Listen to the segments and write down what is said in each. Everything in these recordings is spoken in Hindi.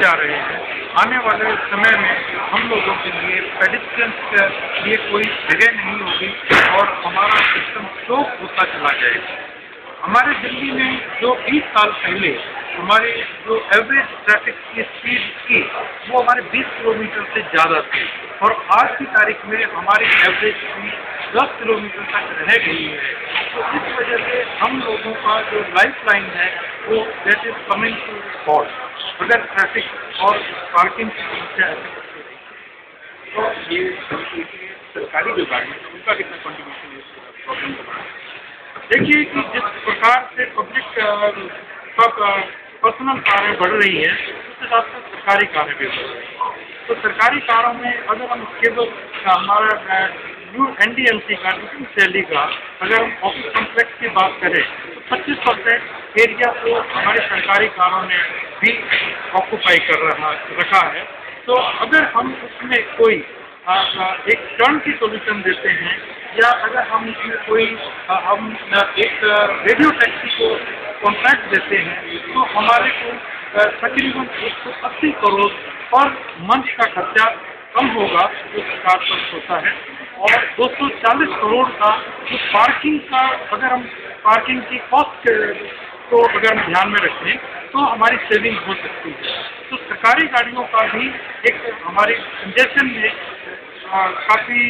जा रहे हैं। आने वाले समय में हम लोगों के लिए पेडिस्ट्रियंस के लिए कोई जगह नहीं होगी और हमारा सिस्टम स्लोप होता चला जाएगा। हमारे दिल्ली में जो 20 साल पहले हमारी जो एवरेज ट्रैफिक की स्पीड थी वो हमारे 20 किलोमीटर से ज़्यादा थी और आज की तारीख में हमारी एवरेज स्पीड 10 किलोमीटर तक रह गई है। तो इस वजह से हम लोगों का जो लाइफ लाइन है वो that is coming to fault अगर ट्रैफिक और पार्किंग की समस्या ऐसे तो ये सरकारी जो गाड़ी है उनका कितना कॉन्ट्रीब्यूशन है इस प्रॉब्लम को बढ़ाने? देखिए कि जिस प्रकार से पब्लिक पर्सनल कारें बढ़ रही हैं उसके साथ साथ सरकारी कारें भी बढ़ रही हैं। तो सरकारी कारों में अगर हम केवल हमारा न्यू NDMC का ड्यूटी सैलरी का अगर हम ऑफिस कॉम्प्लेक्स की बात करें तो 25% एरिया को हमारी सरकारी कारों ने भी ऑक्यूपाई कर रखा है। तो अगर हम उसमें कोई एक टर्न की सोल्यूशन देते हैं या अगर हम इसमें कोई हम एक रेडियो टैक्सी को कॉन्ट्रैक्ट देते हैं तो हमारे को तकरीबन 180 करोड़ पर मंथ का खर्चा कम होगा जो सरकार पर होता है और 240 करोड़ का जो पार्किंग का अगर हम पार्किंग की कॉस्ट को अगर हम ध्यान में रखें तो हमारी सेविंग हो सकती है। तो सरकारी गाड़ियों का भी एक हमारी कंजेशन में काफ़ी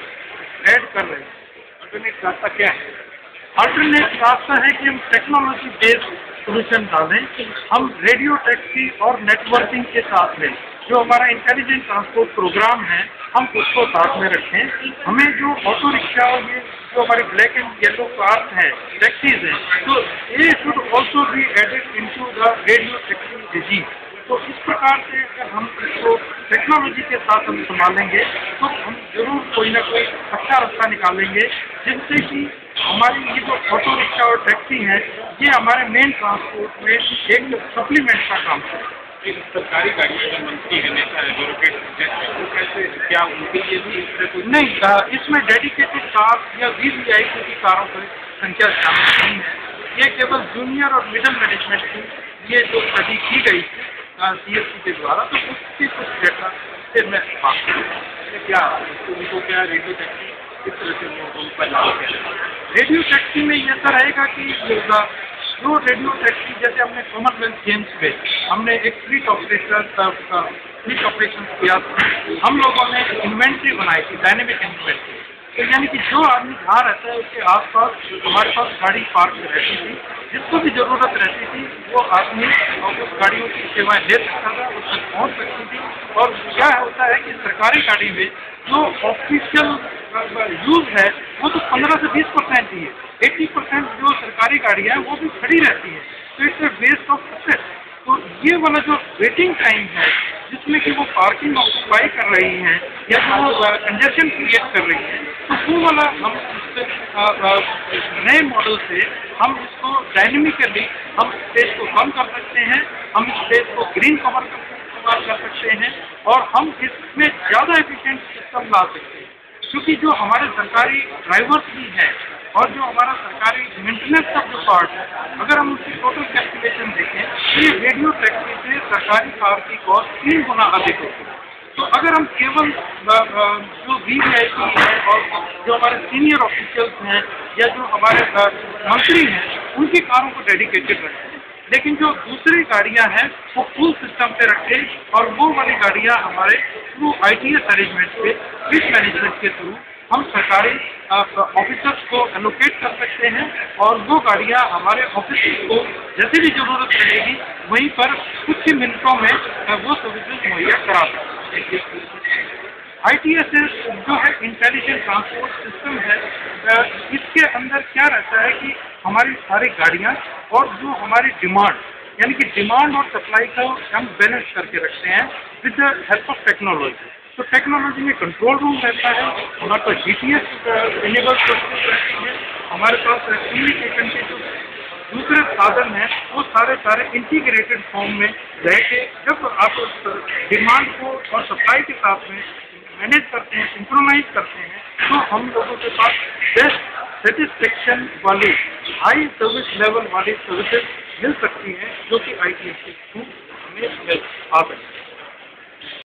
ऐड कर रहे हैं। अल्टरनेट रास्ता क्या है? अल्टरनेट रास्ता है कि हम टेक्नोलॉजी बेस्ड सोल्यूशन डालें। हम रेडियो टैक्सी और नेटवर्किंग के साथ में जो हमारा इंटेलिजेंट ट्रांसपोर्ट प्रोग्राम है हम उसको साथ में रखें। हमें जो ऑटो रिक्शा और ये जो हमारे ब्लैक एंड येलो कार्स हैं टैक्सीज हैं तो ये should also be added into the radio taxi regime. तो इस प्रकार से अगर हम इसको टेक्नोलॉजी के साथ हम संभालेंगे तो हम जरूर कोई ना कोई अच्छा रास्ता निकालेंगे जिससे कि हमारी ये जो ऑटो रिक्शा और टैक्सी हैं ये हमारे मेन ट्रांसपोर्ट में एक सप्लीमेंट का काम है। सरकारी गाड़ियों का मंत्री है नेता है कैसे क्या उनके लिए भी नहीं, इसमें डेडिकेटेड कार या VVIP की कारों की संख्या शामिल नहीं है। ये केवल जूनियर और मिडिल मैनेजमेंट की ये जो स्टडी की गई थी CSC के द्वारा तो उसकी कुछ डेटा से मैं बात करूँ क्या उनको क्या रेडियो टैक्सी किस तरह से उन पर लागू किया? रेडियो टैक्सी में ये तो रहेगा कि जो रेडियो टैक्सी जैसे हमने कॉमनवेल्थ गेम्स में हमने एक फ्लीट ऑपरेशन किया हम लोगों ने इन्वेंट्री बनाई थी डायनेमिक इन्वेंट्री। तो यानी कि जो आदमी जहाँ रहता है उसके आसपास हमारे पास गाड़ी पार्क रहती थी जिसको भी ज़रूरत रहती थी वो आदमी उस गाड़ियों की सेवाएं ले सकता था उस तक पहुँच सकती थी। और क्या होता है कि सरकारी गाड़ी में जो ऑफिशियल यूज़ है वो तो 15 से 20% ही है। 80% जो सरकारी गाड़ियाँ हैं वो भी खड़ी रहती हैं तो it's a waste of asset. तो ये वाला जो वेटिंग टाइम है जिसमें कि वो पार्किंग ऑक्यूपाई कर रही हैं या जो कंजेशन क्रिएट कर रही हैं तो वो वाला हम नए मॉडल से हम इसको डायनेमिकली हम स्पेस को कम कर सकते हैं। हम स्पेस को ग्रीन कवर इस्तेमाल कर सकते हैं और हम इसमें ज़्यादा एफिशिएंट सिस्टम ला सकते हैं क्योंकि जो हमारे सरकारी ड्राइवर्स भी हैं और जो हमारा सरकारी मेंटेनेंस का जो पार्ट है अगर हम उसकी टोटल कैलकुलेशन देखें तो ये रेडियो टैक्सी से सरकारी कार की कॉस्ट 3 गुना अधिक होती है। तो अगर हम केवल जो VVIP है और जो हमारे सीनियर ऑफिशियल्स हैं या जो हमारे मंत्री हैं उनकी कारों को डेडिकेटेड रखें लेकिन जो दूसरी गाड़ियां हैं वो फुल सिस्टम पे रखें और वो वाली गाड़ियां हमारे थ्रू ITS अरेंजमेंट पे फ्लीट मैनेजमेंट के थ्रू हम सरकारी ऑफिसर्स को एलोकेट कर सकते हैं और वो गाड़ियां हमारे ऑफिसर्स को जैसे भी ज़रूरत पड़ेगी वहीं पर कुछ ही मिनटों में वो सर्विसेज मुहैया करा सकते हैं। ITS जो है इंटेलिजेंट ट्रांसपोर्ट सिस्टम है इसके अंदर क्या रहता है कि हमारी सारी गाड़ियाँ और जो हमारी डिमांड यानी कि डिमांड और सप्लाई को हम बैलेंस करके रखते हैं with the help of technology. तो टेक्नोलॉजी में कंट्रोल रूम रहता है, हमारे पास GPS इनेबल्ड प्रोसेस रहती है, हमारे पास कम्युनिकेशन के जो दूसरे साधन हैं वो सारे इंटीग्रेटेड फॉर्म में रह के जब आप डिमांड को और सप्लाई के साथ में मैनेज करते हैं सिंक्रोनाइज करते हैं तो हम लोगों के पास बेस्ट सेटिस्फेक्शन वाली हाई सर्विस लेवल वाली सर्विसेज मिल सकती हैं जो कि ITS के थ्रू में आ सकते हैं।